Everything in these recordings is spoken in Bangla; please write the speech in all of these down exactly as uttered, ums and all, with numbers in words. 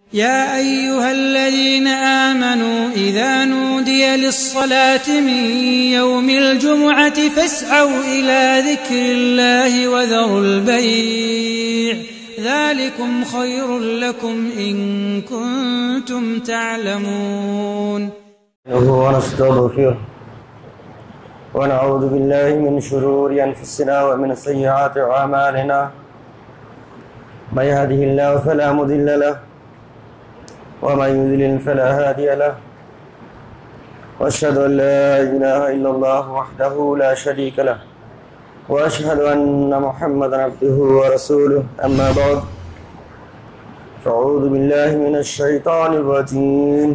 يا أيها الذين آمنوا إذا نودي للصلاة من يوم الجمعة فاسعوا إلى ذكر الله وذروا البيع ذلكم خير لكم إن كنتم تعلمون. ونستغفره ونعوذ بالله من شرور أنفسنا ومن سيئات أعمالنا من يهده الله فلا مضل له ومن يضلل فلا هادي له وأشهد أن لا إله إلا الله وحده لا شريك له وأشهد أن محمدا عبده ورسوله أما بعد فأعوذ بالله من الشيطان الرجيم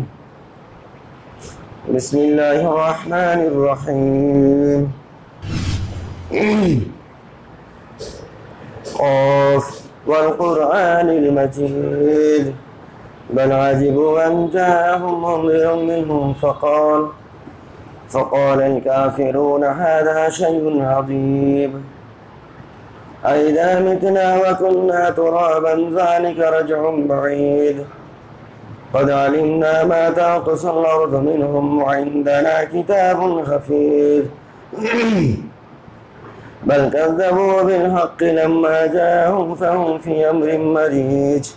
بسم الله الرحمن الرحيم قاف والقرآن المجيد بل عجبوا أن جاءهم منذر منهم فقال فقال الكافرون هذا شيء عظيم أئذا متنا وكنا ترابا ذلك رجع بعيد قد علمنا ما تنقص الأرض منهم وعندنا كتاب حفيظ بل كذبوا بالحق لما جاءهم فهم في أمر مريج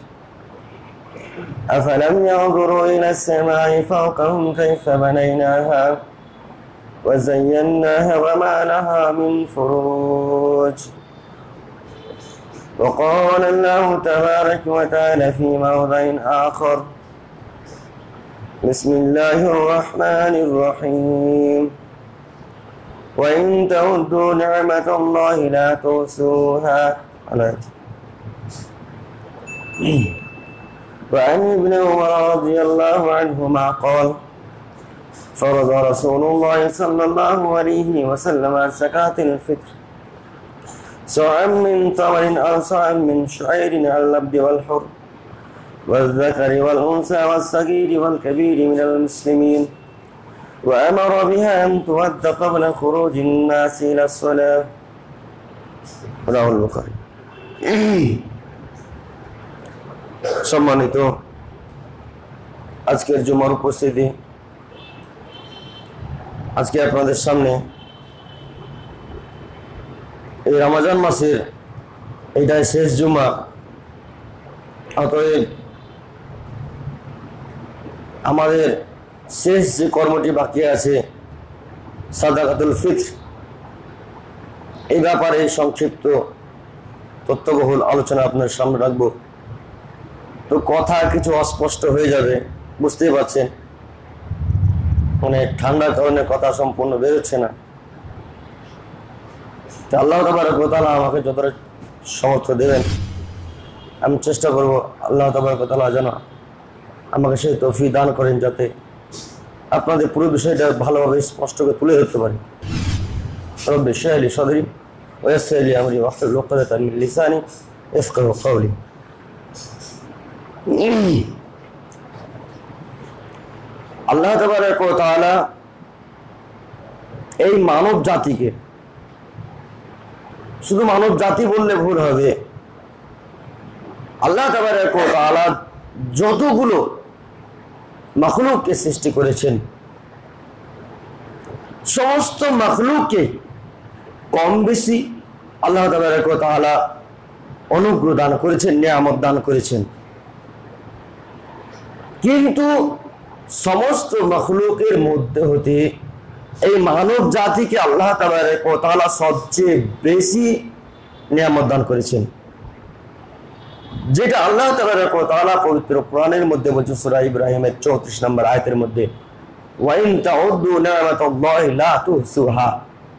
أفلم ينظروا إلى السماء فوقهم كيف بنيناها وزيناها وما لها من فروج وقال الله تبارك وتعالى في موضع آخر بسم الله الرحمن الرحيم وإن تعدوا نعمة الله لا تحصوها وعن ابن عمر رضي الله عنهما قال فرض رسول الله صلى الله عليه وسلم زكاة الفطر صاعا من تمر أو صاعا من شعير على العبد والحر والذكر والأنثى والصغير والكبير من المسلمين وأمر بها أن تؤد قبل خروج الناس إلى الصلاة رواه البخاري. সম্মানিত আজকের জুমার উপস্থিতি, আজকে আপনাদের সামনে এই রমজান মাসের এইটাই শেষ জুমা। অতএব আমাদের শেষ যে কর্মটি বাকি আছে সাদাকাতুল ফিত্র, এই ব্যাপারে সংক্ষিপ্ত তথ্যবহুল আলোচনা আপনার সামনে রাখবো। তো কথা কিছু অস্পষ্ট হয়ে যাবে, বুঝতেই পারছেন, মানে ঠান্ডার কারণে কথা সম্পূর্ণ বেরোচ্ছে না। আল্লাহ তাবারক ওয়া তাআলা আমাকে যতটা সমর্থ দেবেন আমি চেষ্টা করব আল্লাহ তাবারক ওয়া তাআলা যেন আমাকে সেই তৌফিক দান করেন যাতে আপনাদের পুরো বিষয়টা ভালোভাবে স্পষ্ট করে তুলে ধরতে পারি। রব্বি ইশরাহ লি সাদরি ওয়া ইয়াসসির লি আমরি ওয়াহলুল উকদাতাম মিন লিসানি ইয়াফকাহু কাওলি। আল্লাহ তাবারক ওয়া তাআলা এই মানব জাতিকে, শুধু মানব জাতি বললে ভুল হবে, আল্লাহ তাবারক ওয়া তাআলা যতগুলো মাখলুককে সৃষ্টি করেছেন সমস্ত মাখলুককে কম বেশি আল্লাহ তাবারক ওয়া তাআলা অনুগ্রহ দান করেছেন, নিয়ামত দান করেছেন। কিন্তু সমস্ত মাখলুকের মধ্যে হতে এই মানব জাতিকে আল্লাহ তাবারক ওয়া তাআলা সবচেয়ে বেশি নিয়ামত দান করেছেন, যেটা আল্লাহ তাবারক ওয়া তাআলা পবিত্র কোরআনের মধ্যে বলছেন সূরা ইব্রাহিমের চৌত্রিশ নম্বর আয়াতের মধ্যে, ওয়া ইন তাউদ্দু নি'মাতাল্লাহি লা তুহসুহা।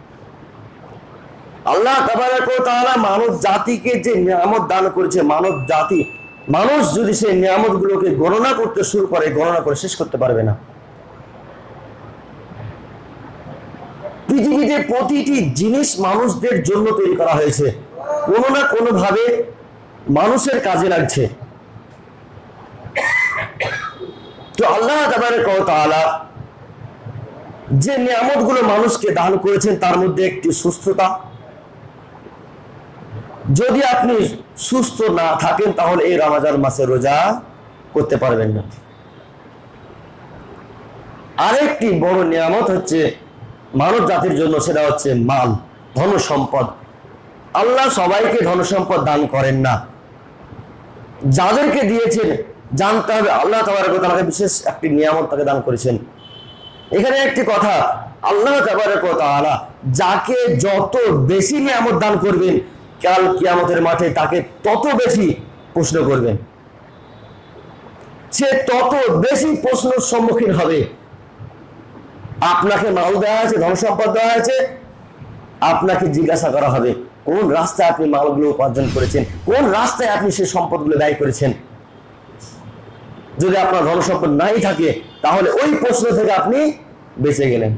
আল্লাহ তাবারক ওয়া তাআলা মানব জাতিকে যে নিয়ামত দান করেছে, মানব জাতি মানুষ যদি সেই নিয়ামতগুলোকে গণনা করতে শুরু করে গণনা করে শেষ করতে পারবে না। পৃথিবীতে প্রতিটি জিনিস মানুষদের জন্য তৈরি করা হয়েছে, কোনো না কোনো ভাবে মানুষের কাজে লাগছে। তো আল্লাহ তাবারক ওয়া তাআলা যে নিয়ামতগুলো মানুষকে দান করেছেন তার মধ্যে একটি সুস্থতা। যদি আপনি সুস্থ না থাকেন তাহলে এই রমজান মাসে রোজা করতে পারবেন না। আরেকটি বড় নিয়ামত হচ্ছে মানব জাতির জন্য, সেটা হচ্ছে মাল, ধন সম্পদ। আল্লাহ সবাইকে ধন সম্পদ দান করেন না। যাদেরকে দিয়েছেন জানতে হবে আল্লাহ তাবারক ওয়া তাআলা বিশেষ একটি নিয়ামত তাকে দান করেছেন। এখানে একটি কথা, আল্লাহ তাবারক ওয়া তাআলা যাকে যত বেশি নিয়ামত দান করবেন কাল কিয়ামতের মাঠে তাকে তত বেশি প্রশ্ন করবেন, সে তত বেশি প্রশ্নের সম্মুখীন হবে। আপনাকে মাল দেওয়া আছে, ধন সম্পদ দেওয়া আছে, আপনাকে জিজ্ঞাসা করা হবে কোন রাস্তায় আপনি মালগুলো উপার্জন করেছেন, কোন রাস্তায় আপনি সেই সম্পদগুলো ব্যয় করেছেন। যদি আপনার ধন সম্পদ নাই থাকে তাহলে ওই প্রশ্ন থেকে আপনি বেঁচে গেলেন।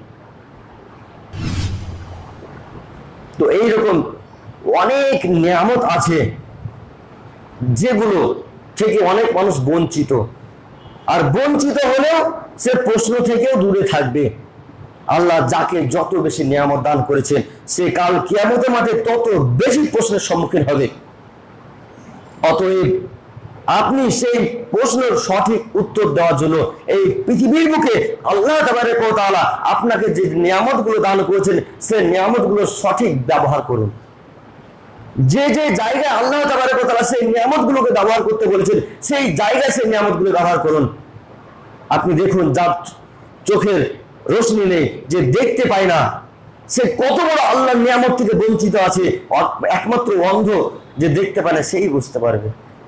তো এইরকম অনেক নিয়ামত আছে যেগুলো থেকে অনেক মানুষ বঞ্চিত, আর বঞ্চিত হলেও সে প্রশ্ন থেকেও দূরে থাকবে। আল্লাহ যাকে যত বেশি নিয়ামত দান করেছেন সে কাল কিয়ামতের মাঠে তত বেশি প্রশ্নের সম্মুখীন হবে। অতএব আপনি সেই প্রশ্নের সঠিক উত্তর দেওয়ার জন্য এই পৃথিবীর মুখে আল্লাহ তাবারক ওয়া তাআলা আপনাকে যে নিয়ামতগুলো দান করেছেন সেই নিয়ামতগুলো সঠিক ব্যবহার করুন। যে যে জায়গায় আল্লাহ তাবারক ওয়া তাআলা সেই নিয়ামতগুলোকে ব্যবহার করতে বলেছেন সেই জায়গায় সেই নিয়ামতগুলো ব্যবহার করুন। আপনি দেখুন, যার চোখের রোশনি নেই, যে দেখতে পায় না, সে কত বড় আল্লাহর নিয়ামত থেকে বঞ্চিত আছে। একমাত্র অন্ধ যে দেখতে পায় না সেই বুঝতে পারবে।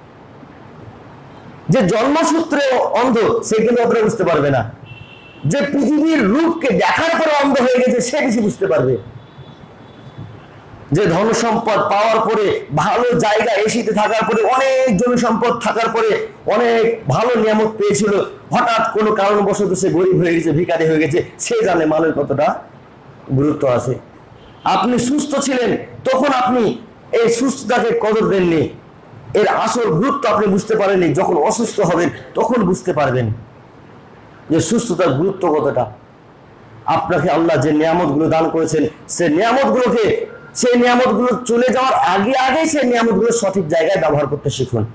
যে জন্মসূত্রে অন্ধ সে কিন্তু অতটা বুঝতে পারবে না। যে পৃথিবীর রূপকে দেখার পরে অন্ধ হয়ে গেছে সে বেশি বুঝতে পারবে। যে ধন সম্পদ পাওয়ার পরে, ভালো জায়গা এসিতে থাকার পরে, অনেক জমি সম্পদ থাকার পরে, অনেক ভালো নিয়ামত পেয়েছিল, হঠাৎ কোনো কারণবশত সে গরিব হয়ে গেছে, ভিখারি হয়ে গেছে, সে জানে মালের কতটা গুরুত্ব আছে। আপনি সুস্থ ছিলেন তখন আপনি এই সুস্থতাকে কদর দেননি, এর আসল গুরুত্ব আপনি বুঝতে পারেননি। যখন অসুস্থ হবেন তখন বুঝতে পারবেন যে সুস্থতার গুরুত্ব কতটা। আপনাকে আল্লাহ যে নিয়ামতগুলো দান করেছেন সেই নিয়ামতগুলোকে, সেই নিয়ামতগুলো চলে যাওয়ার আগে আগে সেই নিয়ামতগুলো সঠিক জায়গায় ব্যবহার করতে শিখুন।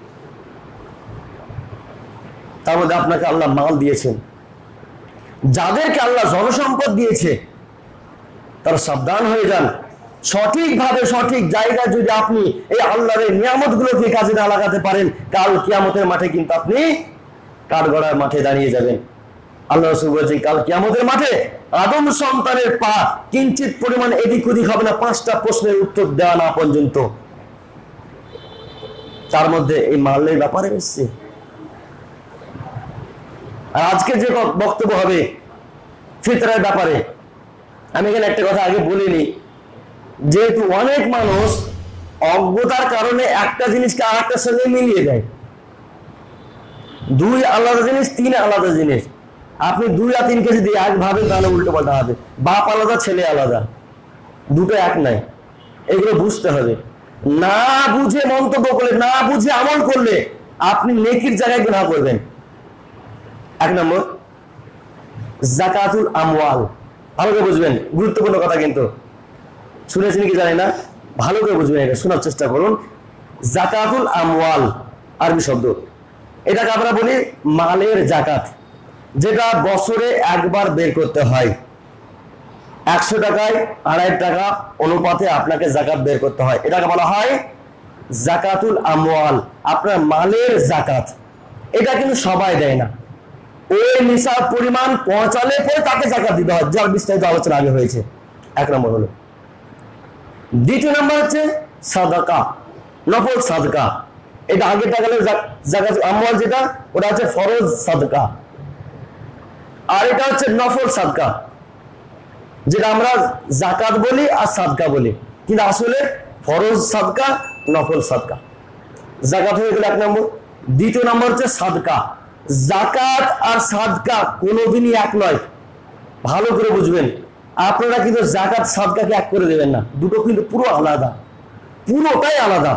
তার মধ্যে আপনাকে আল্লাহ মাল দিয়েছেন, যাদেরকে আল্লাহ জনসম্পদ দিয়েছে তারা সাবধান হয়ে যান। সঠিকভাবে সঠিক জায়গায় যদি আপনি এই আল্লাহর নিয়ামতগুলোকে কাজে না লাগাতে পারেন কাল কিয়ামতের মাঠে কিন্তু আপনি কাঠগড়ার মাঠে দাঁড়িয়ে যাবেন। আল্লাহ রাসূল বলেছেন কাল কিয়ামতের মাঠে আদম সন্তানের পা কিঞ্চিত পরিমাণ এদিক ওদিক হবে না, পাঁচটা প্রশ্নের উত্তর দেওয়া না পর্যন্ত। তার মধ্যে এই মালের ব্যাপারে এসছে। আর আজকে যে বক্তব্য হবে ফিতরার ব্যাপারে, আমি এখানে একটা কথা আগে বলিনি, যেহেতু অনেক মানুষ অজ্ঞতার কারণে একটা জিনিসকে আর একটার সঙ্গে মিলিয়ে দেয়। দুই আলাদা জিনিস, তিন আলাদা জিনিস। আপনি দুই আর তিন কেজি দিয়ে এক ভাবে তাহলে উল্টো পাল্টা হবে। বাপ আলাদা, ছেলে আলাদা, দুটো এক নাই। এগুলো বুঝতে হবে। না বুঝে মন্তব্য করলে, না বুঝে আমল করলে আপনি নেকির জায়গায় গুনাহ করবেন। এক নম্বর যাকাতুল আমওয়াল, ভালো করে বুঝবেন, গুরুত্বপূর্ণ কথা কিন্তু শুনেছেন কি জানি না, ভালো করে বুঝবেন, এটা শোনার চেষ্টা করুন। যাকাতুল আমওয়াল আরবি শব্দ, এটাকে আমরা বলি মালের যাকাত, যেটা বছরে একবার বের করতে হয়। একশো টাকায় আড়াই টাকা অনুপাতে আপনাকে যাকাত বের করতে হয়, এটাকে বলা হয় যাকাতুল আমওয়াল, আপনার মালের যাকাত। এটা কিন্তু সবাই দেয় না, ওই নিসাব পরিমাণ পৌঁছালে পরে তাকে যাকাত দিতে হয়, যার বিস্তারিত আলোচনা আগে হয়েছে। এক নম্বর হলো। দ্বিতীয় নম্বর হচ্ছে সাদাকা, নফল সাদকা। এটা আগে টাকা যাকাত আমওয়াল, যেটা ওটা হচ্ছে ফরজ সাদকা, আর এটা হচ্ছে নফল সাদকা, যেটা আমরা যাকাত বলি আর সাদকা বলি, কিন্তু আসলে ফরজ সাদকা, নফল সাদকা। যাকাত হয়ে গেল এক নম্বর। দ্বিতীয় নম্বর হচ্ছে সাদকা। যাকাত আর সাদকা কোনোদিনই এক নয়, ভালো করে বুঝবেন। আপনারা কিন্তু যাকাত সাদকাকে এক করে দেবেন না, দুটো কিন্তু পুরো আলাদা, পুরোটাই আলাদা।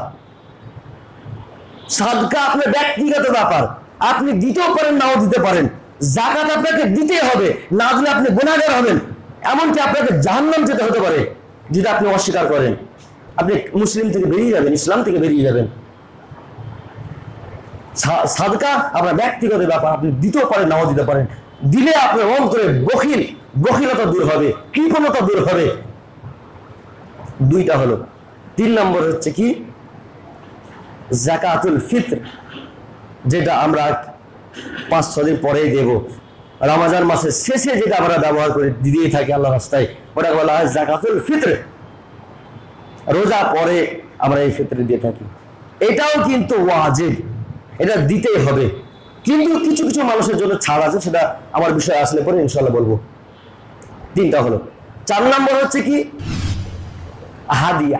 সাদকা আপনার ব্যক্তিগত ব্যাপার, আপনি দিতেও পারেন নাও দিতে পারেন। যাকাত আপনাকে দিতে হবে, না দিলে আপনি গুনাহগার হবেন, এমনকি আপনাকে জাহান্নাম যেতে হতে পারে যেটা আপনি অস্বীকার করেন। আপনি মুসলিম থেকে বেরিয়ে যাবেন, ইসলাম থেকে বেরিয়ে যাবেন। সাদকা আপনার ব্যক্তিগত ব্যাপার, আপনি দিতেও পারেন, নাও দিতে পারেন। দিলে আপনার অন্তরে বখিল বখিলতা দূর হবে, কৃপণতা দূর হবে। দুইটা হলো। তিন নম্বর হচ্ছে কি যাকাতুল ফিত্র, যেটা আমরা পাঁচ ছ দিন পরেই দেব। রমজান মাসের শেষে যেটা আমরা ব্যবহার করে দিয়ে থাকি আল্লাহ রাস্তায়, ওটা বলা হয় যাকাতুল ফিত্র। রোজা পরে আমরা এই ফিত্র দিয়ে থাকি। এটাও কিন্তু ওয়াজিব, এটা দিতেই হবে। কিন্তু কিছু কিছু মানুষের জন্য ছাড় আছে, সেটা আমার বিষয় আসলে পরে ইনশাল্লাহ বলবো। তিনটা হলো। চার নম্বর হচ্ছে কি হাদিয়া।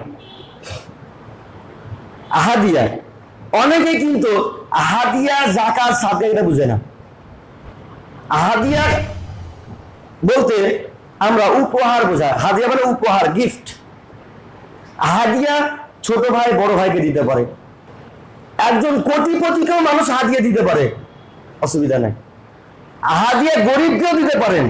হাদিয়া অনেকে কিন্তু হাদিয়া যাকাত সাদকা এটা বুঝে না। হাদিয়া বলতে আমরা উপহার বোঝাই। হাদিয়া মানে উপহার, গিফট। হাদিয়া ছোট ভাই বড় ভাইকে দিতে পারে, একজন কোটিপতিকেও মানুষ হাদিয়া দিতে পারে, অসুবিধা নাই। হাদিয়া গরিবকেও দিতে পারেন।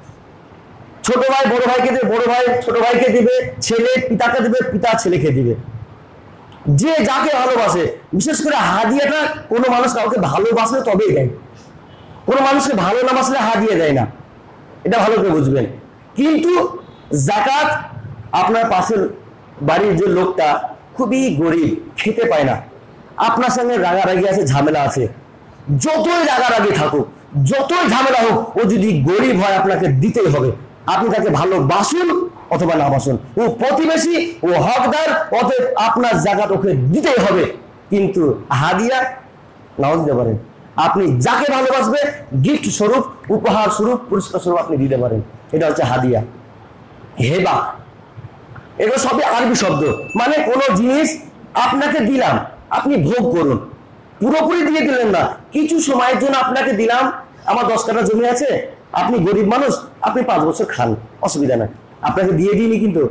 ছোট ভাই বড় ভাইকে দিবে, বড় ভাই ছোট ভাইকে দিবে, ছেলে পিতাকে দিবে, পিতা ছেলেকে দিবে, যে যাকে ভালোবাসে। বিশেষ করে হাদিয়াটা কোনো মানুষ কাউকে ভালোবাসলে তবেই দেয়, কোনো মানুষকে ভালো না বাসলে হাদিয়া দেয় না, এটা ভালো করে বুঝবেন। কিন্তু যাকাত আপনার পাশের বাড়ির যে লোকটা খুবই গরিব, খেতে পায় না, আপনার সঙ্গে রাগারাগি আছে, ঝামেলা আছে, যতই রাগারাগি থাকুক, যতই ঝামেলা হোক, ও যদি গরিব হয় আপনাকে দিতেই হবে। আপনি তাকে ভালোবাসুন অথবা না বাসুন, ও প্রতিবেশী, ও হকদার, অতএব আপনার যাকাত ওকে দিতেই হবে। কিন্তু হাদিয়া নাও দিতে পারেন, আপনি যাকে ভালোবাসবে গিফট স্বরূপ, উপহার স্বরূপ, পুরস্কার স্বরূপ আপনি দিতে পারেন। এটা হচ্ছে হাদিয়া। হেবা এটা সবই আরবি শব্দ, মানে কোনো জিনিস আপনাকে দিলাম, আপনি ভোগ করুন। পুরোপুরি দিয়ে দিলেন না, কিছু সময়ের জন্য আপনাকে দিলাম। আমার দশ কাঠা জমি আছে, আপনি গরিব মানুষ, আপনি পাঁচ বছর খান, অসুবিধা নাই, আপনাকে দিয়ে দিইনি, কিন্তু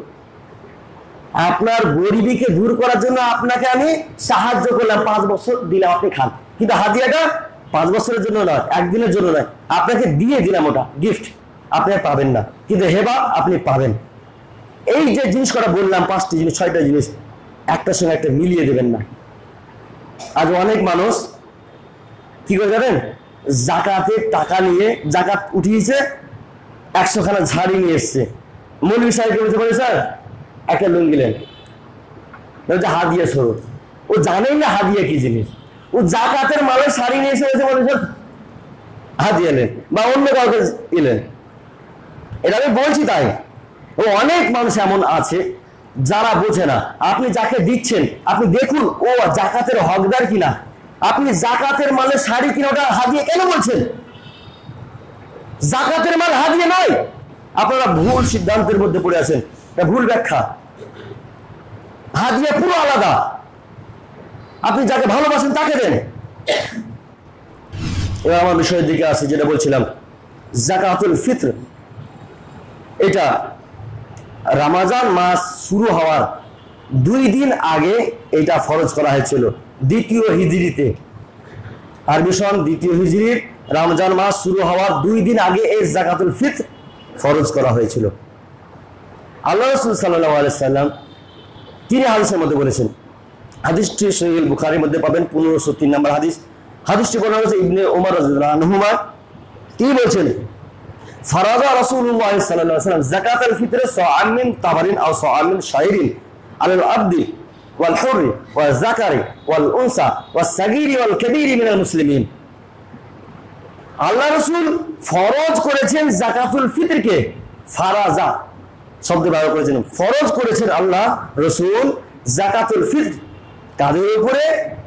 আপনার গরিবীকে দূর করার জন্য আপনাকে আমি সাহায্য করলাম, পাঁচ বছর দিলাম, আপনি খান। কিন্তু হাদিয়াটা পাঁচ বছরের জন্য নয়, একদিনের জন্য নয়, আপনাকে দিয়ে দিলাম, ওটা গিফট, আপনি পাবেন না। কিন্তু হেবা আপনি পাবেন। এই যে জিনিস করা বললাম, পাঁচটি জিনিস, ছয়টা জিনিস, একটার সঙ্গে একটা মিলিয়ে দেবেন না। আজ অনেক মানুষ কি করে যাবেন, যাকাতের টাকা নিয়ে, যাকাত উঠিয়েছে, একশো খানা ঝাড়ি নিয়ে এসছে, মৌলভী সাহেবকে বলতে পারে স্যার একটা লুঙ্গি নেন, হাদিয়া স্বরূপ। ও জানেই না হাদিয়া কি জিনিস, ও যাকাতের মালের শাড়ি নিয়ে এসে বলেছে হাদিয়া নেন, বা অন্য কাউকে এলেন। এটা আমি বলছি তাই। ও অনেক মানুষ এমন আছে যারা বোঝে না। আপনি যাকে দিচ্ছেন আপনি দেখুন ও যাকাতের হকদার কিনা। আপনি যাকাতের মালের শাড়ি কিনা ওটা হাদিয়া কেন বলছেন? যাকাতের মাল হাদিয়া নয়। আপনারা ভুল সিদ্ধান্তের মধ্যে পড়ে আছেন, ভুল ব্যাখ্যা। হাদিয়া পুরো আলাদা, আপনি যাকে ভালোবাসেন তাকে দেন। এবার আমার বিষয়ের দিকে আসি, যেটা বলছিলাম যাকাতুল ফিত্র। এটা রমজান মাস শুরু হওয়ার দুই দিন আগে এটা ফরজ করা হয়েছিল, দ্বিতীয় হিজরিতে। আরবি সন দ্বিতীয় হিজরির রমজান মাস শুরু হওয়ার দুই দিন আগে এই যাকাতুল ফিত্র ফরজ করা হয়েছিল। আল্লাহ রাসূল সাল্লাল্লাহু আলাইহি সাল্লাম তিনি হাদিসের মধ্যে বলেছেন, হাদিসটি সহিহ বুখারীর মধ্যে পাবেন, পনেরোশো তিন নম্বর হাদিস। হাদিসটি বলা হয়েছে ইবনে ওমর রাদিয়াল্লাহু আনহুমা, তিনি বলছেন ফারাদা রাসূলুল্লাহ সাল্লাল্লাহু আলাইহি ওয়াসাল্লাম যাকাতুল ফিত্র সাআম মিন তামারিন আও সাআম মিন শাইরিন আলাল আবদি ওয়াল হুররি ওয়াল যাকারি ওয়াল উনসা ওয়াস সাগীরি ওয়াল কাবীরি মিনাল মুসলিমিন। আল্লাহ রাসূল ফরজ করেছেন যাকাতুল ফিত্রকে, ফারাজা শব্দ ব্যবহার করেছেন, ফরজ করেছেন আল্লাহ রাসূল যাকাতুল ফিত্র তাদের উপরে,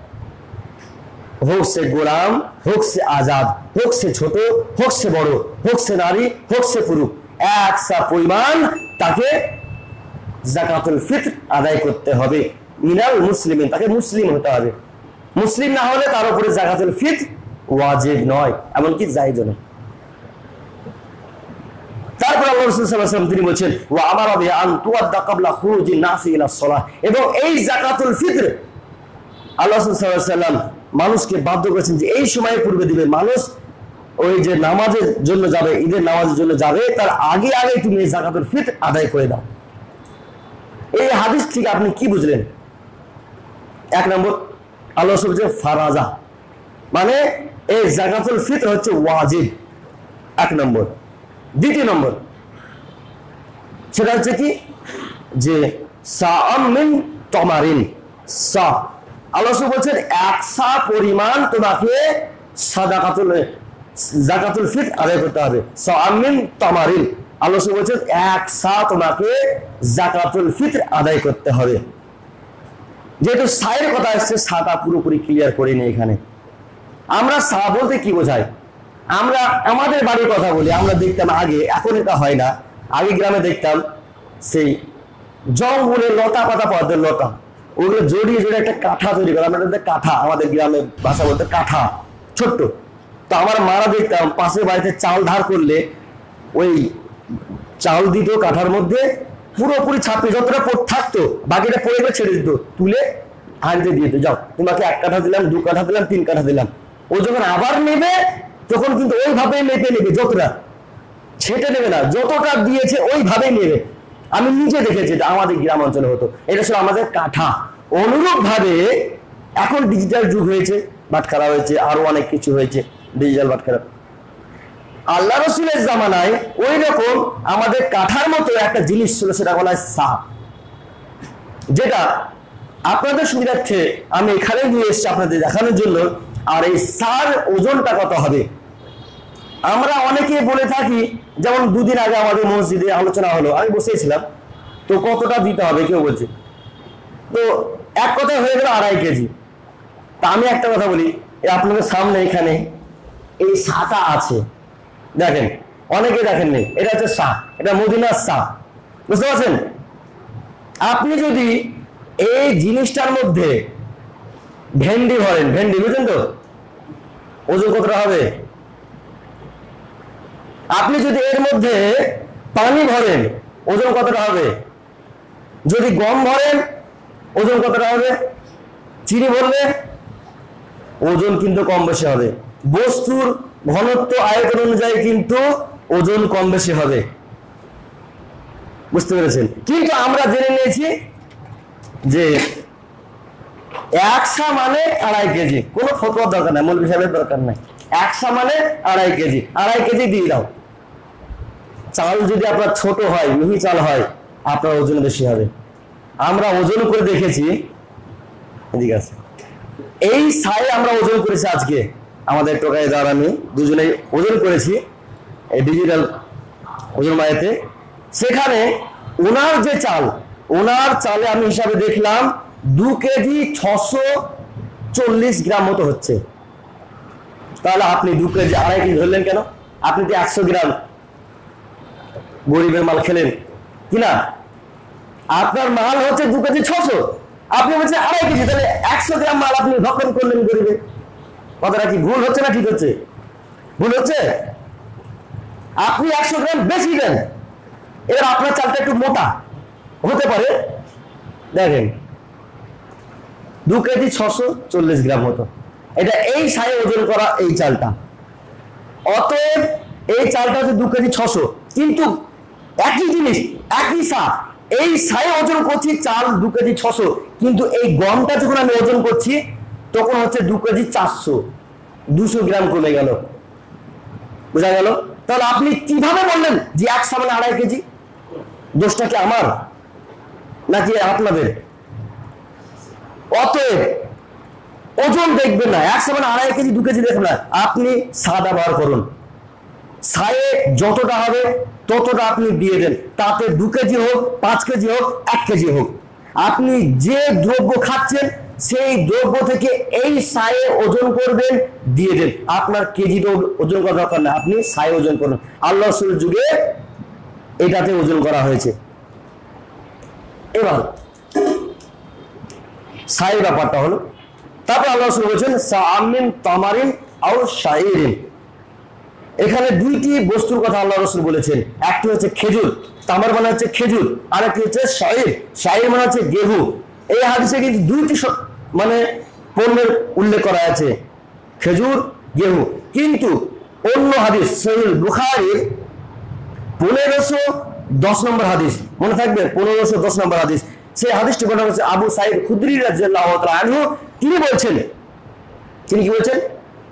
হোক সে গোলাম, হোক সে আজাদ, হোক সে ছোট, হোক সে বড়, হোক সে নারী, হোক সে পুরুষ, একসা পরিমাণ তাকে যাকাতুল ফিত্র আদায় করতে হবে। মিনাল মুসলিমিন, তাকে মুসলিম হতে হবে। মুসলিম না হলে তার উপরে যাকাতুল ফিত্র ওয়াজিব নয়, এমনকি জায়েজ নয়। তারপর আল্লাহ রাসূল সাল্লাল্লাহু আলাইহি ওয়াসাল্লাম তিনি বলেছেন ওয়া আমারা বিহা আন তুআদ্দা ক্বাবলা খুরুজিন নাসি ইলা সালাহ, এবং এই যাকাতুল ফিত্র আল্লাহ রাসূল সাল্লাল্লাহু আলাইহি ওয়াসাল্লাম মানুষকে বাধ্য করেছেন যে এই সময়ের পূর্বে দিবে। মানুষ ওই যে নামাজের জন্য যাবে, ঈদের নামাজের জন্য যাবে, তার আগে আগে তুমি এই যাকাতুল ফিত্র আদায় করে দাও। এই হাদিস থেকে আপনি কি বুঝলেন? এক নম্বর, আল্লাহ রাসূল যে ফারাজা, মানে এই যাকাতুল ফিতর হচ্ছে ওয়াজিব, এক নম্বর। দ্বিতীয় নম্বর সেটা হচ্ছে কি, যে সাআম মিন তামারিন, সা আল্লাহ বলছেন এক সা পরিমাণ তোমাকে সাদাকাতুল যাকাতুল ফিতর আদায় করতে হবে। সাআম মিন তামারিন, আল্লাহ বলছেন এক সা তোমাকে যাকাতুল ফিতর আদায় করতে হবে। যেহেতু সায়ের কথা আসছে, সাটা পুরোপুরি ক্লিয়ার করিনি এখানে। আমরা সা বলতে কি বোঝাই? আমরা আমাদের বাড়ির কথা বলি। আমরা দেখতাম আগে, এখন এটা হয় না, আগে গ্রামে দেখতাম সেই জঙ্গলে লতা পাতা পাওয়া যায়, লতা, ওগুলো জড়িয়ে জড়িয়ে একটা কাঠা তৈরি করা, আমরা কাঠা, আমাদের গ্রামে ভাষা বলতে কাঠা, ছোট্ট। তো আমার মারা দেখতাম পাশের বাড়িতে চাল ধার করলে ওই চাল দিত কাঠার মধ্যে, পুরোপুরি ছাপে যতটা থাকতো বাকিটা পড়ে গেলে ছেড়ে দিত, তুলে হাঁড়িতে দিয়ে দিত, যাও তোমাকে এক কাঠা দিলাম, দু কাঠা দিলাম, তিন কাঠা দিলাম। ও যখন আবার নেবে তখন কিন্তু ওইভাবেই মেপে নেবে, যতটা ছেটে নেবে না, যতটা দিয়েছে ওইভাবেই নেবে। আমি নিজে দেখেছি, এটা আমাদের গ্রাম অঞ্চলে হতো, এটা ছিল আমাদের কাঠা। অনুরূপ ভাবে এখন ডিজিটাল যুগ হয়েছে, বাটখারা হয়েছে, আরো অনেক কিছু হয়েছে, ডিজিটাল বাটখারা। আল্লাহ রসুলের জামানায় ওই রকম আমাদের কাঠার মতো একটা জিনিস ছিল, সেটা বলা হয় সা, যেটা আপনাদের সুবিধার্থে আমি এখানে নিয়ে এসেছি আপনাদের দেখানোর জন্য। আর এই সার ওজনটা কত হবে আমরা অনেকে বলে থাকি, যেমন দুদিন আগে আমাদের মসজিদে আলোচনা হলো, আমি বসেছিলাম, তো কতটা দিতে হবে কেউ বলছে, তো এক কথা হয়ে গেল আড়াই কেজি। তা আমি একটা কথা বলি, আপনাদের সামনে এখানে এই সাটা আছে, দেখেন, অনেকে দেখেননি, এটা হচ্ছে সা, এটা মদিনার সা, বুঝতে পারছেন? আপনি যদি এই জিনিসটার মধ্যে ভেন্ডি ভরেন, ভেন্ডি বুঝলেন তো, ওজন কতটা হবে? আপনি যদি এর মধ্যে পানি ভরেন, ওজন কতটা হবে? যদি গম ভরেন, ওজন কতটা হবে? চিনি ভরলে ওজন কিন্তু কম বেশি হবে। বস্তুর ঘনত্ব আয়তন অনুযায়ী কিন্তু ওজন কম বেশি হবে, বুঝতে পেরেছেন? কিন্তু আমরা জেনে নিয়েছি যে একশা মানে আড়াই কেজি, কোনো ফতোয়ার দরকার নাই, মৌলভী সাহেবের দরকার নাই, একশা মানে আড়াই কেজি, আড়াই কেজি দিয়ে দাও। চাল যদি আপনার ছোট হয়, মিহি চাল হয়, আপনার ওজন বেশি হবে। আমরা ওজন করে দেখেছি, ঠিক আছে, এই সাই আমরা ওজন করেছি আজকে, আমাদের টোকাই দ্বারা আমি দুজনেই ওজন করেছি এই ডিজিটাল ওজন মায়েতে। সেখানে ওনার যে চাল, ওনার চালে আমি হিসাবে দেখলাম দু কেজি ছশো চল্লিশ গ্রাম মতো হচ্ছে। তাহলে আপনি দু কেজি আড়াই কেজি ধরলেন কেন? আপনি তো একশো গ্রাম গরিবের মাল খেলেন কিনা? আপনার মাল হচ্ছে দু কেজি ছশো, আপনি বলছেন আড়াই কেজি, তাহলে একশো গ্রাম মাল আপনি ভক্ষণ করলেন গরিবে। কথাটা কি ভুল হচ্ছে না ঠিক হচ্ছে? ভুল হচ্ছে। আপনি একশো গ্রাম বেশি দেন, এবার আপনার চালটা একটু মোটা হতে পারে, দেখেন দু কেজি ছশো চল্লিশ গ্রাম মতো, এটা এই সায়ে ওজন করা এই চালটা। অতএব এই চালটা হচ্ছে দু কেজি ছশো, কিন্তু একই জিনিস, একই সা, এই সায়ে ওজন করছি চাল দু কেজি ছশো, কিন্তু এই গমটা যখন আমি ওজন করছি তখন হচ্ছে দু কেজি চারশো, দুশো গ্রাম কমে গেল, বোঝা গেল? তাহলে আপনি কিভাবে বললেন যে এক সা মানে আড়াই কেজি? দোষটা কি আমার নাকি আপনাদের? অতএব ওজন দেখবেন না, এক সা মানে আড়াই কেজি, দু কেজি দেখবেন না, আপনি সাদা ব্যবহার করুন। সায়ে যতটা হবে ততটা আপনি দিয়ে দেন, তাতে দু কেজি হোক, পাঁচ কেজি হোক, এক কেজি হোক, আপনি যে দ্রব্য খাচ্ছেন সেই দ্রব্য থেকে এই সায়ে ওজন করবেন, দিয়ে দেন। আপনার কেজিতে ওজন করার দরকার না, আপনি সায়ে ওজন করুন। আল্লাহ রাসূলের যুগে এটাতে ওজন করা হয়েছে। এবার সায়ের ব্যাপারটা হলো, তারপর আল্লাহ রাসূল বলেছেন সাআম মিন তামারিন আও শাইরিন। এখানে দুইটি বস্তুর কথা আল্লাহ রাসূল বলেছেন, একটি হচ্ছে খেজুর, তামার মানে হচ্ছে খেজুর, আর একটি হচ্ছে শাইর, শাইর মানে হচ্ছে গেহু। এই হাদিসে কিন্তু দুইটি মানে পণ্যের উল্লেখ করা আছে, খেজুর, গেহু। কিন্তু অন্য হাদিস সহিহ বুখারীর পনেরোশো দশ নম্বর হাদিস, মনে থাকবে পনেরোশো দশ নম্বর হাদিস, সেই হাদিসটি বলা হচ্ছে আবু সাঈদ খুদরি রাদিয়াল্লাহু তাআলা আনহু, তিনি বলছেন, তিনি কি বলছেন?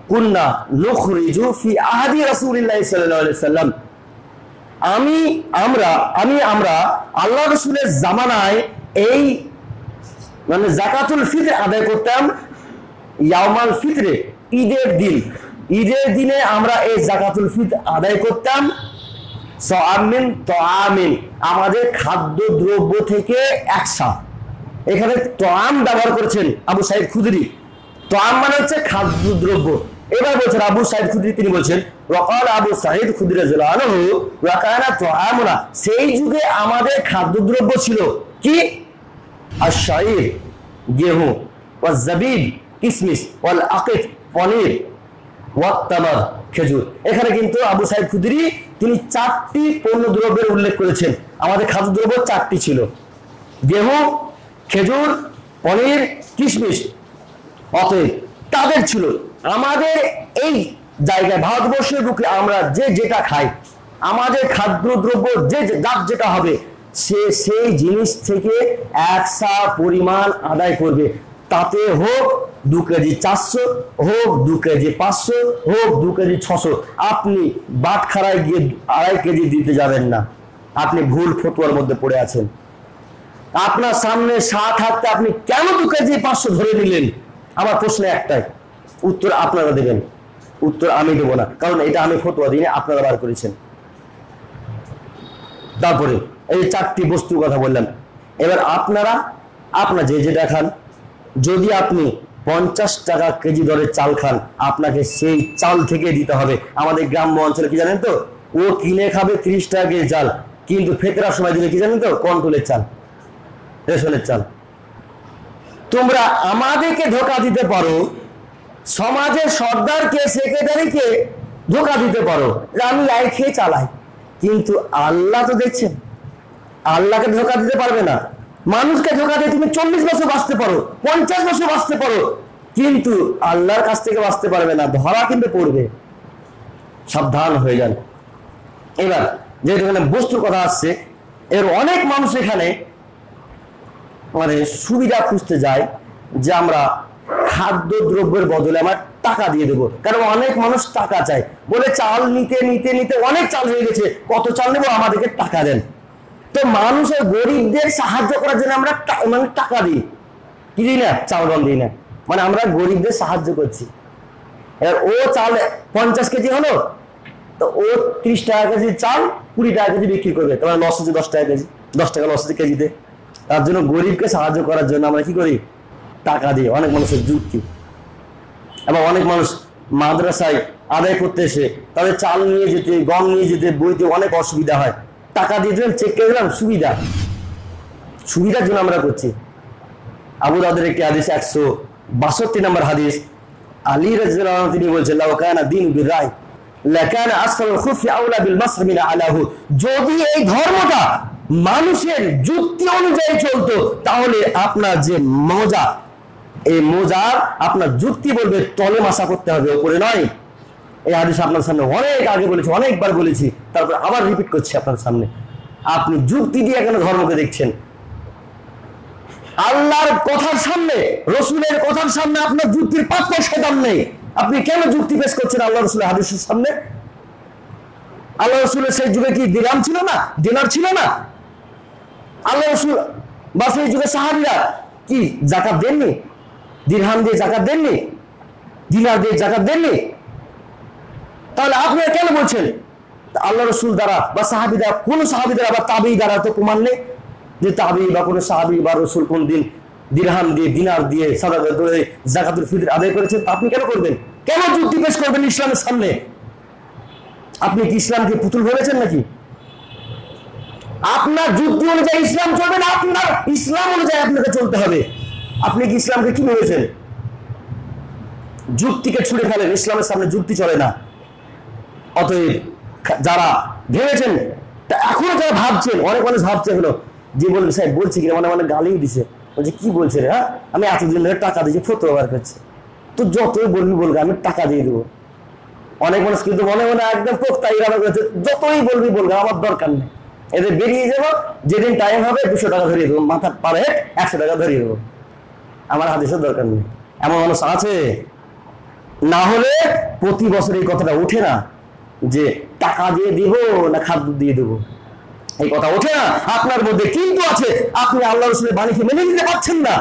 কুন্না নুখরিজু ফি আহাদি রাসূলিল্লাহি সাল্লাল্লাহু আলাইহি সাল্লাম, আমি আমরা আমি আমরা আল্লাহ রাসূলের জামানায় এই মানে যাকাতুল ফিতর আদায় করতাম। ইয়াউমাল ফিতরে, ঈদের দিন, ঈদের দিনে আমরা এই যাকাতুল ফিতর আদায় করতাম। সাআমিন তাআমিন, আমাদের খাদ্য দ্রব্য থেকে একসা। এখানে তাআম ব্যবহার করেছেন আবু সাঈদ খুদরি। তাআম মানে হচ্ছে খাদ্য দ্রব্য। এবার বলছেন আবু সাঈদ খুদরি, তিনি বলছেন ওয়াকাল আবু সাঈদ খুদরি রাদিয়াল্লাহু আনহু ওয়া কানা তাআমুনা, সেই যুগে আমাদের খাদ্যদ্রব্য ছিল কি? আশ-শাঈর, গেহু, ওয়া জাবিব, কিসমিস, ওয়াল আকিত, পনির, ওয়া তামার, খেজুর। এখানে কিন্তু আবু সাঈদ খুদরি তিনি চারটি পণ্য দ্রব্যের উল্লেখ করেছেন। আমাদের খাদ্যদ্রব্য চারটি ছিল, গেহু, খেজুর, পনির, কিশমিশ। অতএব তাদের ছিল। আমাদের এই জায়গায় ভারতবর্ষের বুকে আমরা যে যেটা খাই, আমাদের খাদ্যদ্রব্য যে যার যেটা হবে, সে সেই জিনিস থেকে একসা পরিমাণ আদায় করবে। তাতে হোক দু কেজি চারশো, হোক দু কেজি পাঁচশো, হোক দু কেজি ছশো। আপনি বাটখারায় গিয়ে আড়াই কেজি দিতে যাবেন না। আপনি ভুল ফতোয়ার মধ্যে পড়ে আছেন। আপনার সামনে সাত হাতে আপনি কেন দু কেজি পাঁচশো ধরে নিলেন? আমার প্রশ্ন একটাই, উত্তর আপনারা দেবেন, উত্তর আমি দেবো না, কারণ এটা আমি ফতোয়া দিনে আপনারা বার করেছেন। তারপরে এই চারটি বস্তুর কথা বললাম। এবার আপনারা আপনার যে যেটা খান, যদি আপনি পঞ্চাশ টাকা কেজি দরে চাল খান, আপনাকে সেই চাল থেকে দিতে হবে। আমাদের গ্রাম্য অঞ্চলে কি জানেন তো, ও কিনে খাবে ত্রিশ টাকা কেজি চাল, কিন্তু ফেতরার সময় দিলে কি জানেন তো, কন্ট্রোলের চাল, রেশনের চাল। তোমরা আমাদেরকে ধোকা দিতে পারো, সমাজের সর্দারকে সেক্রেটারিকে ধোকা দিতে পারো যে আমি লাই খেয়ে চালাই, কিন্তু আল্লাহ তো দেখছেন, আল্লাহকে ধোকা দিতে পারবে না। মানুষকে ধোকা দিয়ে তুমি চল্লিশ বছর বাঁচতে পারো, পঞ্চাশ বছর বাঁচতে পারো, কিন্তু আল্লাহর কাছ থেকে বাঁচতে পারবে না, ধরা কিন্তু পড়বে। সাবধান হয়ে যান। এবার যেহেতু এখানে বস্তুর কথা আসছে, এর অনেক মানুষ এখানে মানে সুবিধা খুঁজতে যায় যে আমরা খাদ্য দ্রব্যের বদলে আমার টাকা দিয়ে দেবো। কারণ অনেক মানুষ টাকা চায়, বলে চাল নিতে নিতে নিতে অনেক চাল হয়ে গেছে, কত চাল নেবো, আমাদেরকে টাকা দেন। তো মানুষের গরিবদের সাহায্য করার জন্য আমরা মানে টাকা দিই, কি দিই না, চাল গম দিই না, মানে আমরা গরিবদের সাহায্য করছি। এবার ও চাল পঞ্চাশ কেজি হলো, তো ও ত্রিশ টাকা কেজি চাল কুড়ি টাকা কেজি বিক্রি করবে, তোমার লস হচ্ছে দশ টাকা কেজি, দশ টাকা লস হচ্ছে কেজিতে। তার জন্য গরিবকে সাহায্য করার জন্য আমরা কি করি, টাকা দিই। অনেক মানুষের যুক্তি। এবং অনেক মানুষ মাদ্রাসায় আদায় করতে এসে তাদের চাল নিয়ে যেতে, গম নিয়ে যেতে, বইতে অনেক অসুবিধা হয়। টাকা দিয়ে দিলাম, চেক করে দিলাম, সুবিধা, সুবিধার জন্য আমরা করছি। আবু দাউদের একটি হাদিস, একশো বাষট্টি নম্বর হাদিস, আলী রাদিয়াল্লাহু আনহু তিনি বলছেন লাউ কানা দীন বিরাই লাকানা আসফালুল খুফি আওলা বিল মাসহি মিন আলাহু, যদি এই ধর্মটা মানুষের যুক্তি অনুযায়ী চলতো, তাহলে আপনার যে মোজা, এই মোজার আপনার যুক্তি বলবে তলে মাসা করতে হবে, উপরে নয়। এই হাদিস আপনার সামনে অনেক আগে বলেছি, অনেকবার বলেছি, তারপর আবার রিপিট করছি আপনার সামনে। আপনি যুক্তি দিয়ে কেন ধর্মকে দেখছেন? আল্লাহর কথার সামনে, রসুলের কথার সামনে আপনার যুক্তির পাঁচ পয়সা দাম নেই। আপনি কেন যুক্তি পেশ করছেন আল্লাহ রসুলের হাদিসের সামনে? আল্লাহ রসুলের সেই যুগে কি দিরহাম ছিল না, দিনার ছিল না? আল্লাহ রসুল বা সেই যুগে সাহাবীরা কি যাকাত দেননি? দিরহাম দিয়ে যাকাত দেননি? দিনার দিয়ে যাকাত দেননি? তাহলে আপনি কেন বলছেন আল্লাহ রসুল দ্বারা বা সাহাবী দ্বারা, কোন সাহাবী দ্বারা বা তাবেঈ দ্বারা তো প্রমাণ নেই যে তাবেঈ বা কোন সাহাবী বা রসুল কোন দিন দিরহাম দিয়ে, দিনার দিয়ে, সাদাকা দিয়ে যাকাতুল ফিতর আদায় করেছেন। আপনি কেন করবেন? কেন যুক্তি পেশ করবেন ইসলামের সামনে? আপনি কি ইসলামকে পুতুল ভেবেছেন নাকি? আপনার যুক্তি অনুযায়ী ইসলাম চলবে না, আপনার ইসলাম অনুযায়ী আপনাকে চলতে হবে। আপনি কি ইসলামকে কি ভেবেছেন? যুক্তিকে ছুড়ে ফেলেন, ইসলামের সামনে যুক্তি চলে না। অতএব যারা ভেবেছেন, এখনো যারা ভাবছেন, অনেক মানুষ ভাবছে হলো যে বলবে সাহেব বলছি কিনা, মানে মানে গালিও দিছে, বলছে কি বলছে রে, হ্যাঁ আমি এতদিন ধরে টাকা দিয়েছি, ফতোয়া বার করছে, তো যতই বলবি বলবে আমি টাকা দিয়ে দেবো। অনেক মানুষ কিন্তু মনে মনে একদম পোক্তা ইরাদা করেছে, যতই বলবি বলবে আমার দরকার নেই, এদের বেরিয়ে যাবো, যেদিন টাইম হবে দুশো টাকা ধরিয়ে দেবো, মাথার পারে একশো টাকা ধরিয়ে দেবো, আমার হাদিসের দরকার নেই। এমন মানুষ আছে? না হলে প্রতি বছর এই কথাটা ওঠে না যে টাকা দিয়ে দিব না খাদ্য দিয়ে দেবো, এই কথা ওঠে না আপনার মধ্যে। কিন্তু আছে, আপনি আল্লাহ রসুলের বাণীকে মেনে নিতে পারছেন না,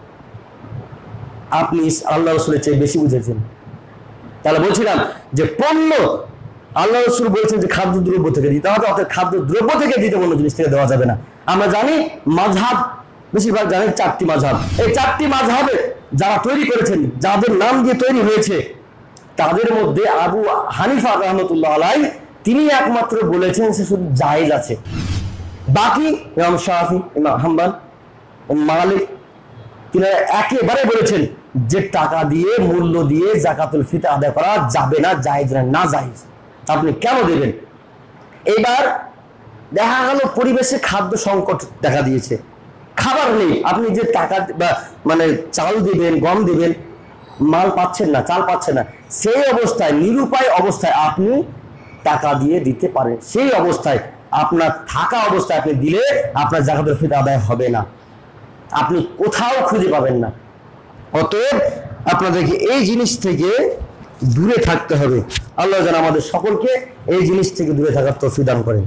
আপনি আল্লাহ রসুলের চেয়ে বেশি বুঝেছেন। তাহলে বলছিলাম যে পণ্য আল্লাহ রসুল বলছেন যে খাদ্য দ্রব্য থেকে দিতে হবে, অর্থাৎ খাদ্য দ্রব্য থেকে দিতে অন্য জিনিস থেকে দেওয়া যাবে না। আমরা জানি মাযহাব বেশিরভাগ জানেন চারটি মাযহাব, এই চারটি মাযহাবে যারা তৈরি করেছেন, যাদের নাম দিয়ে তৈরি হয়েছে, তাদের মধ্যে আবু হানিফা রাহমাতুল্লাহ আলাইহি তিনি একমাত্র বলেছেন সে শুধু জায়েজ আছে। বাকি ইমাম শাফি, ইমাম হাম্বল, মালিক তিনি একেবারে বলেছেন যে টাকা দিয়ে মূল্য দিয়ে যাকাতুল ফিতর আদায় করা যাবে না, জায়েজ না, না জায়েজ। আপনি কেন দেবেন? এবার দেখা গেল পরিবেশে খাদ্য সংকট দেখা দিয়েছে, খাবার নেই, আপনি যে টাকা বা মানে চাল দিবেন, গম দিবেন, মাল পাচ্ছেন না, চাল পাচ্ছেন না, সেই অবস্থায় নিরুপায় অবস্থায় আপনি টাকা দিয়ে দিতে পারেন। সেই অবস্থায় আপনার থাকা অবস্থায় আপনি দিলে আপনার যাকাতুল ফিতর আদায় হবে না, আপনি কোথাও খুঁজে পাবেন না। অতএব আপনাদেরকে এই জিনিস থেকে দূরে থাকতে হবে। আল্লাহ যেন আমাদের সকলকে এই জিনিস থেকে দূরে থাকার তৌফিক দান করেন।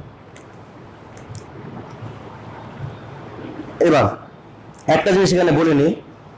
এবার একটা জিনিস এখানে বলে নিই,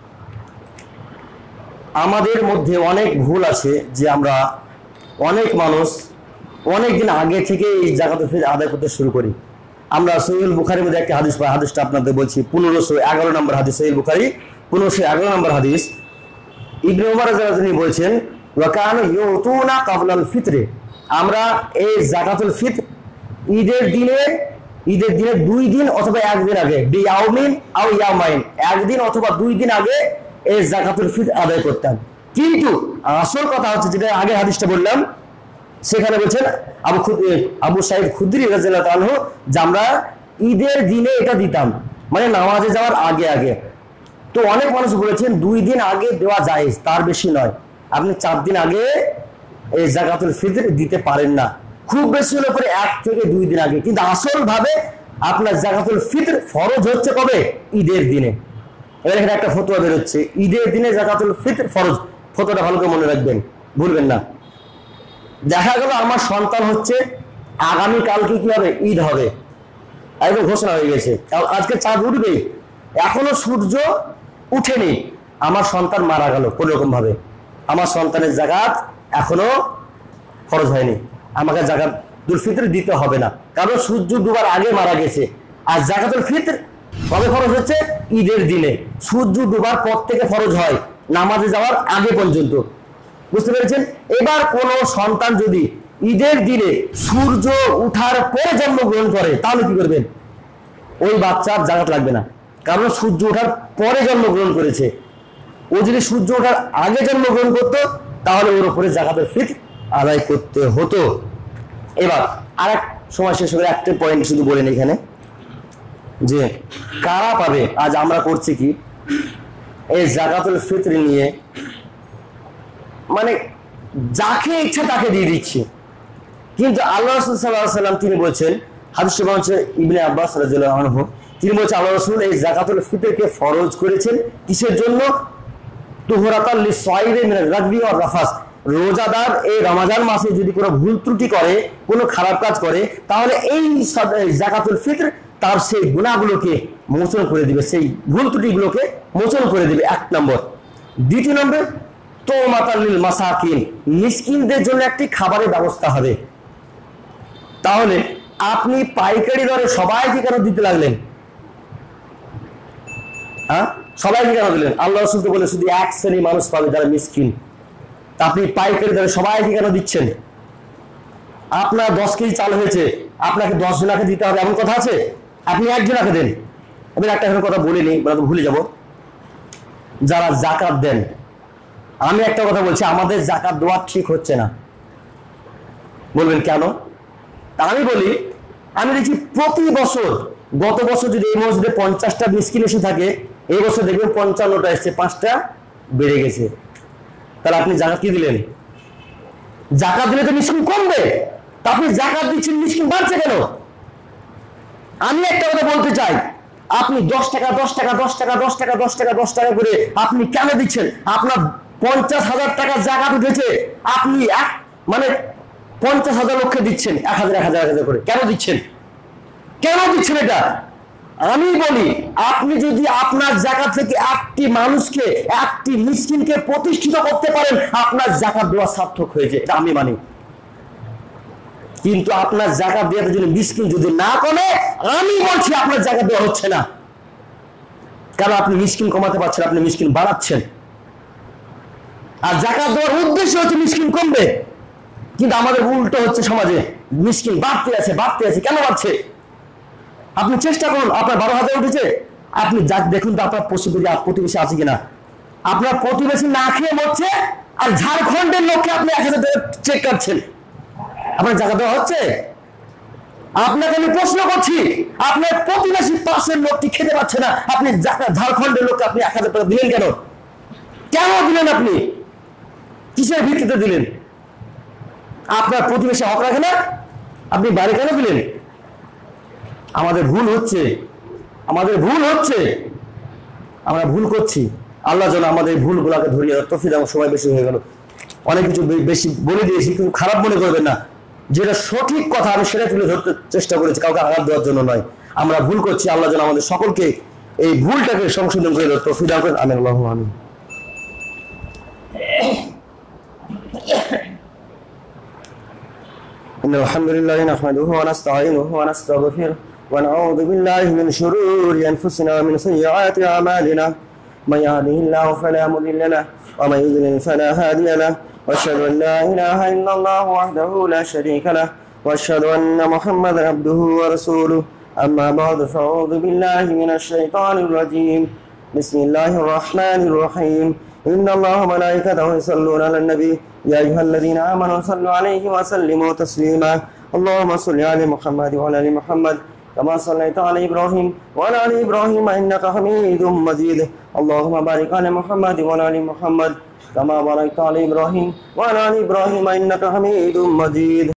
আমাদের মধ্যে অনেক ভুল আছে যে আমরা অনেক মানুষ অনেক দিন আগে থেকে এই যাকাতুল ফিতর আদায় করতে শুরু করি। আমরা সহিহুল বুখারীর মধ্যে একটা হাদিস পাই, হাদিসটা আপনাদের বলছি, পনেরোশো এগারো নম্বর হাদিস, সহিহুল বুখারী পনেরোশো এগারো নম্বর হাদিস। ইবনে উমর রাদিয়াল্লাহু আনহু বলছেন ওয়া কানু ইউতুনা ক্বাবলাল ফিতরে, আমরা এই যাকাতুল ফিতর ঈদের দিনে ঈদের দিনে দুই দিন অথবা একদিন আগে, বিয়াউমিন আও ইয়ামাইন, একদিন অথবা দুই দিন আগে এই যাকাতুল ফিতর আদায় করতাম। কিন্তু আসল কথা হচ্ছে যেটা আগে হাদিসটা বললাম, সেখানে বলছেন আবু আবু সাঈদ খুদরি রাদিয়াল্লাহু আনহু যে আমরা ঈদের দিনে এটা দিতাম, মানে নামাজে যাওয়ার আগে আগে। তো অনেক মানুষ বলেছেন দুই দিন আগে দেওয়া জায়েজ, তার বেশি নয়, আপনি চার দিন আগে এই যাকাতুল ফিতর দিতে পারেন না, খুব বেশি হলে পরে এক থেকে দুই দিন আগে। কিন্তু আসল ভাবে আপনার যাকাতুল ফিতর ফরজ হচ্ছে কবে? ঈদের দিনে। এবার এখানে একটা ফতোয়া বেরোচ্ছে, ঈদের দিনে যাকাতুল ফিতর ফরজ। ফতোয়াটা ভালো করে মনে রাখবেন, ভুলবেন না। দেখা গেল আমার সন্তান হচ্ছে আগামী কালকে কি হবে? ঈদ হবে, একদম ঘোষণা হয়ে গেছে, আজকে চাঁদ উঠবে, এখনো সূর্য উঠেনি, আমার সন্তান মারা গেল কোন রকম ভাবে, আমার সন্তানের যাকাত এখনো ফরজ হয়নি, আমাকে যাকাতুল ফিতর দিতে হবে না, কারণ সূর্য ডুবার আগে মারা গেছে। আর যাকাতুল ফিতর কবে ফরজ হচ্ছে? ঈদের দিনে, সূর্য ডুবার পর থেকে ফরজ হয়, নামাজে যাওয়ার আগে পর্যন্ত। বুঝতে পেরেছেন? এবার কোন সন্তান যদি ঈদের দিনে সূর্য উঠার পরে জন্মগ্রহণ করে, তাহলে কি করবেন? ওই বাচ্চার যাকাত লাগবে না, কারণ সূর্য ওঠার পরে জন্মগ্রহণ করেছে। ও যদি সূর্য ওঠার আগে জন্মগ্রহণ করতো তাহলে ওর উপরে যাকাতুল ফিতর আদায় করতে হতো। এবার আর এক সময় শেষ করে একটা পয়েন্ট শুধু বলেন এখানে, যে কারা পাবে? আজ আমরা করছি কি, এই যাকাতুল ফিতর নিয়ে মানে যাকে ইচ্ছা তাকে দিয়ে দিচ্ছি। কিন্তু আল্লাহ রাসূল সাল্লাল্লাহু আলাইহি ওয়াসাল্লাম তিনি বলছেন, হাদিস হচ্ছে ইবনে আব্বাস রাদিয়াল্লাহু আনহু, তিনি বলছেন আল্লাহ রাসূল এই যাকাতুল ফিতরকে ফরজ করেছেন কিসের জন্য? তুহরাতাল লিসাইরি মিনাল রাগবি ওয়ার রাফাস, রোজাদার এই রমজান মাসে যদি কোনো ভুল ত্রুটি করে, কোনো খারাপ কাজ করে, তাহলে এই যাকাতুল ফিতর তার সেই গুনাহগুলোকে মোচন করে দিবে, সেই ভুল ত্রুটিগুলোকে মোচন করে দিবে, এক নম্বর। দ্বিতীয় নম্বর, তুমাতাল লিল মাসাকিন, মিসকিনদের জন্য একটি খাবারের ব্যবস্থা হবে। তাহলে আপনি পাইকারি দরে সবাইকে কেন দিতে লাগলেন? হ্যাঁ, সবাইকে কেন দিলেন? আল্লাহ রাসূল তো বলে শুধু এক শ্রেণী মানুষ পাবে যারা মিসকিন, তা আপনি পাইকারি দরে সবাইকে কেন দিচ্ছেন? আপনার দশ কেজি চাল হয়েছে, আপনাকে দশ জনাকে দিতে হবে এমন কথা আছে? আপনি একজনাকে দেন। এবার একটা কথা বলে নিই, ভুলে যাব, যারা যাকাত দেন, আমি একটা কথা বলছি, আমাদের যাকাত দেওয়া ঠিক হচ্ছে না। বলবেন কেন? আমি বলি, আমি দেখছি প্রতি বছর, গত বছর যদি এই মসজিদে পঞ্চাশটা মিসকিন এসে থাকে, এই বছর দেখবেন পঞ্চান্নটা এসছে, পাঁচটা বেড়ে গেছে। তাহলে আপনি যাকাত কি দিলেন? যাকাত দিলে তো মিসকিন কমবে, তা আপনি যাকাত দিচ্ছেন, মিসকিন বাড়ছে কেন? আমি একটা কথা বলতে চাই, আপনি দশ টাকা দশ টাকা দশ টাকা দশ টাকা দশ টাকা দশ টাকা করে আপনি কেন দিচ্ছেন? আপনার পঞ্চাশ হাজার টাকা জাকাত উঠেছে, আপনি এক মানে পঞ্চাশ হাজার লক্ষে দিচ্ছেন এক হাজার এক হাজার এক হাজার করে। কেন দিচ্ছেন? কেন দিচ্ছেন এটা? আমি বলি, আপনি যদি আপনার জাকাত থেকে একটি মানুষকে, একটি মিসকিনকে প্রতিষ্ঠিত করতে পারেন, আপনার জাকাত দেওয়া সার্থক হয়েছে, এটা আমি মানি। কিন্তু আপনার জাকাত দেওয়ার জন্য মিসকিন যদি না কমে, আমি বলছি আপনার জাকাত দেওয়া হচ্ছে না। কারণ আপনি মিসকিন কমাতে পারছেন, আপনি মিসকিন বাড়াচ্ছেন। আর জাকাত দেওয়ার উদ্দেশ্য হচ্ছে মিসকিন কমবে, কিন্তু আমাদের উল্টো হচ্ছে, সমাজে মিসকিন বাড়তে আছে বাড়তে আছে। কেন বাড়ছে? আপনি চেষ্টা করুন, আপনার বারো হাজার উঠেছে, আপনি দেখুন তো আপনার প্রতিবেশী আছে কিনা। আপনার প্রতিবেশী না খেয়ে মরছে, আর ঝাড়খণ্ডের লোককে আপনি এক হাজার চেক কাটছেন, আপনার জায়গা দেওয়া হচ্ছে? আপনাকে আমি প্রশ্ন করছি, আপনার প্রতিবেশী পাশের লোকটি খেতে পাচ্ছে না, আপনি ঝাড়খণ্ডের লোককে আপনি এক হাজার টাকা দিলেন কেন? কেন দিলেন? আপনি কিসের ভিত্তিতে দিলেন? আপনার প্রতিবেশী হক রাখে না, আপনি বাড়ি কেন দিলেন? আমাদের ভুল হচ্ছে, আমাদের ভুল হচ্ছে, আমরা ভুল করছি। আল্লাহ যেন আমাদের ভুলগুলোকে ধরিয়ে তৌফিক দান। সময় বেশি হয়ে গেল, অনেক কিছু বেশি বলে দিয়েছি, কিন্তু খারাপ মনে করবেন না। যেটা সঠিক কথা আমি সেটা তুলে ধরতে চেষ্টা করেছি, কাউকে আঘাত দেওয়ার জন্য নয়। আমরা ভুল করছি, আল্লাহ যেন আমাদের সকলকে এই ভুলটাকে সংশোধন করে দেওয়ার তৌফিক দান করেন। আমিন আল্লাহুম্মা আমিন। إن الحمد لله نحمده ونستعينه ونستغفره ونعوذ بالله من شرور أنفسنا ومن سيئات أعمالنا من يهده الله فلا مضل له ومن يضلل فلا هادي له وأشهد أن لا إله إلا الله وحده لا شريك له وأشهد أن محمدا عبده ورسوله أما بعد فأعوذ بالله من الشيطان الرجيم بسم الله الرحمن الرحيم إن الله وملائكته يصلون على النبي يا أيها الذين آمنوا صلوا عليه وسلموا تسليما اللهم صل على محمد وعلى آل محمد كما صليت على إبراهيم وعلى آل إبراهيم إنك حميد مجيد اللهم بارك على محمد وعلى آل محمد كما باركت على إبراهيم وعلى آل إبراهيم إنك حميد مجيد